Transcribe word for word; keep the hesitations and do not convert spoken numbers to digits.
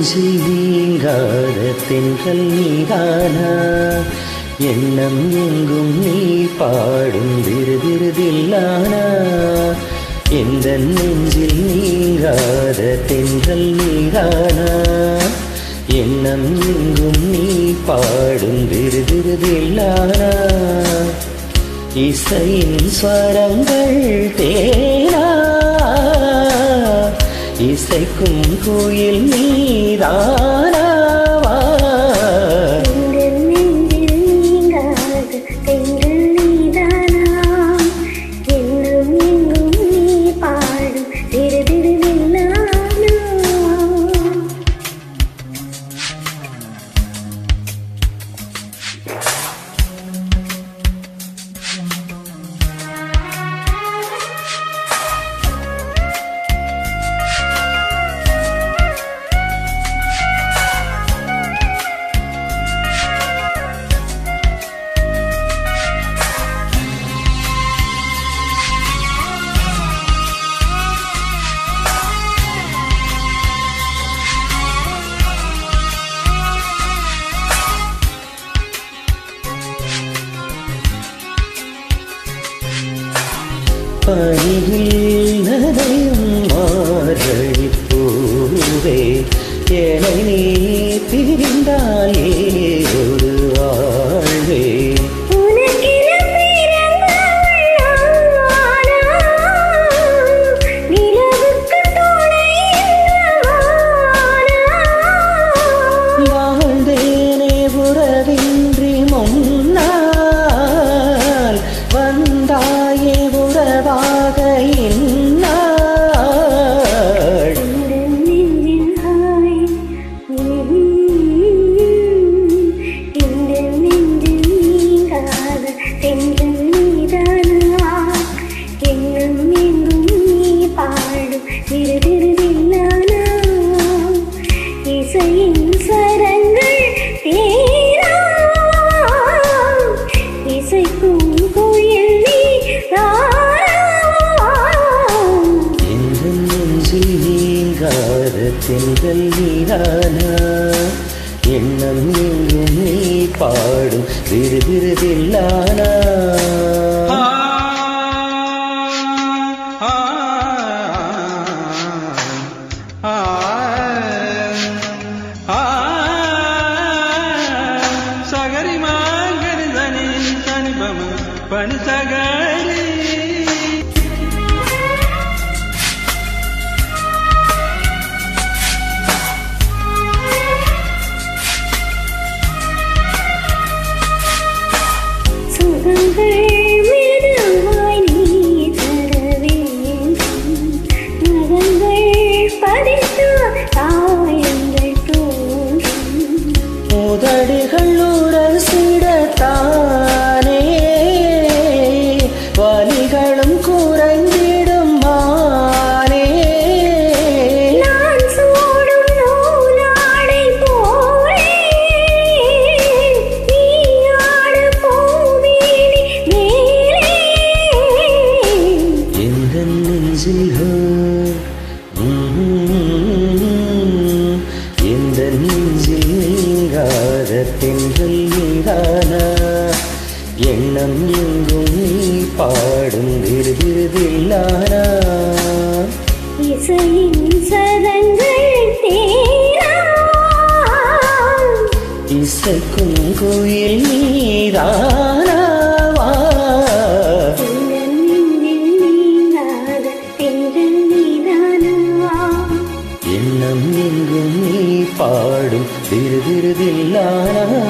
நெஞ்சில் நீங்காத தென்றல் நீதானா எண்ணம் எங்கும் நீ பாடும் விருதிருதில்லானா எந்தன் நெஞ்சில் நீங்காத தென்றல் நீதானா எண்ணம் எங்கும் நீ பாடும் விருதிருதில்லானா இசையின் ஸ்வரங்கள் தேனா இசைக்கும் கோயில் நீதானா பனியில் நனையும் மார்கழிப் பூவே என்னை நீ பிரிந்தாலே ஒரு வாழ்வே வாழ்ந்தேனே உறவின்றி முன்னால் வந்தாயே உறவாக இந்நாள் இசையின் சரங்கள் தேரா இசைக்கும் கோயில் நீங்காத தென்றல் நீதானா எண்ணம் எங்கும் நீ பாடும் விருதிருதில்லானா சகரி மாங்கரி தனி தனி பம பனி சகரி உதடுகள் உரசிடத்தானே வலிகளும் குறைந்திடும் மானே நான் சூடும் நூலாடை போலே நீ ஆடு பூமேனி மேலே எந்தன் நெஞ்சில் எந்தன் நெஞ்சில் நீங்காத தென்றல் நீதானா எண்ணம் எங்கும் நீ பாடும் விருதிருதில்லானா இசையின் சரங்கள் தேரா இசைக்கும் கோயில் நீதானா எண்ணம் எங்கும் நீ பாடும் விருதிருதில்லானா